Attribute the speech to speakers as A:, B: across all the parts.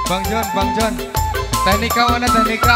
A: Bang John. Teknika mana teknika?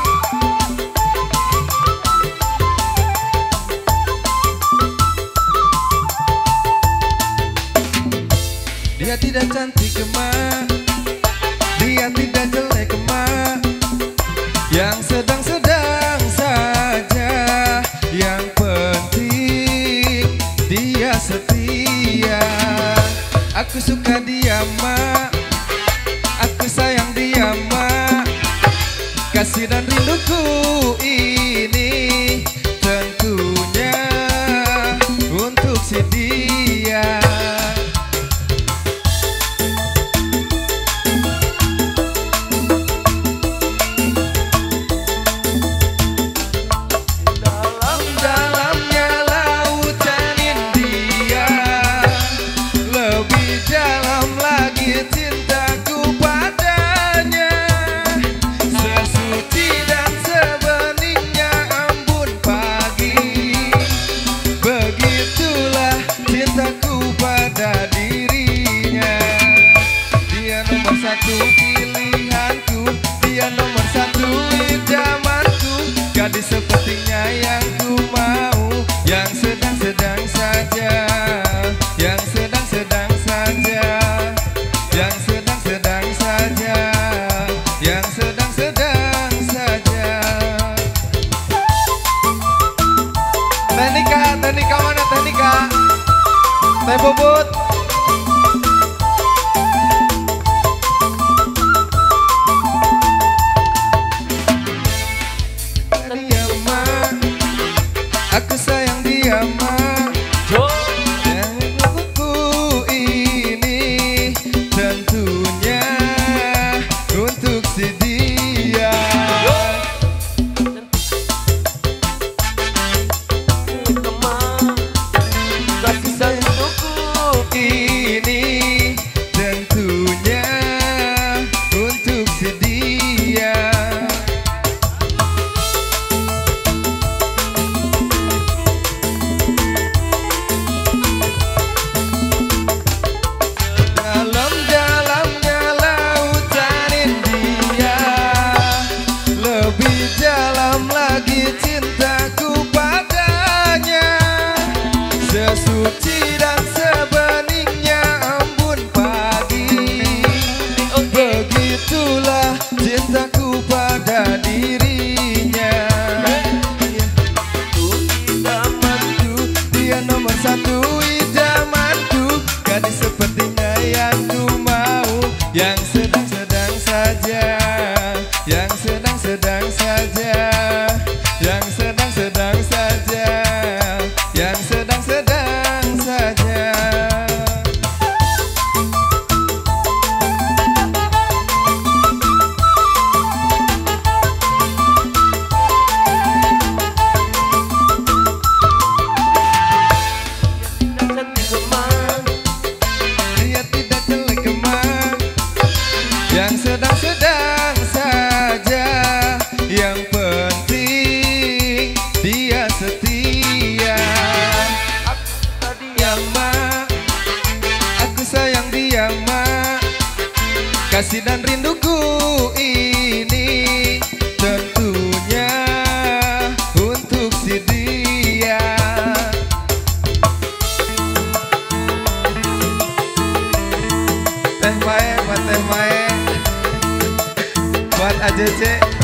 A: Dia tidak cantik kemah, dia tidak jelek kemah, yang sedang-sedang saja. Yang penting dia setia. Aku suka dia mah, aku sayang dia mah. Kasih dan rinduku ini tentunya untuk si dia. Dalam-dalamnya lautan India, lebih dalam lagi cintaku padanya. Sesuci dan sebeningnya embun pagi, begitulah cintaku pada dirinya. Dia nomor satu pilihanku, dia nomor satu idamanku. Gadis sepertinya yang ku mau, yang sedang-sedang saja, yang sedang-sedang saja, yang sedang-sedang saja, yang sedang-sedang saja. Teknika mana teknika? Teh Bubut. Dia mah, aku sayang dia mah. Yang aku ini tentunya untuk si dia. Kasih sayangku ini tentunya untuk si dia. Dalam-dalamnya lautan India, lebih dalam lagi cintaku padanya. Sesuci dan sebeningnya embun pagi, begitulah cintaku pada dirinya. Idamanku, dia nomor satu idamanku. Gadis sepertinya yang ku mau, yang sedang-sedang saja, yang sedang-sedang saja, yang sedang-sedang saja, yang sedang-sedang saja. Dia tidak jelek kemah, yang sedang-sedang saja. Yang penting dia setia. Dia mah, aku sayang dia mah. Kasih dan rinduku ini tentunya untuk si dia. Teh Mae, buat Teh Mae, buat AJC.